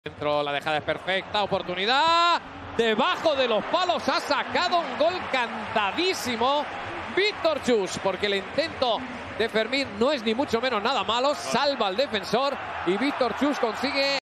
Dentro, la dejada es perfecta, oportunidad, debajo de los palos ha sacado un gol cantadísimo Víctor Chus, porque el intento de Fermín no es ni mucho menos nada malo, salva al defensor y Víctor Chus consigue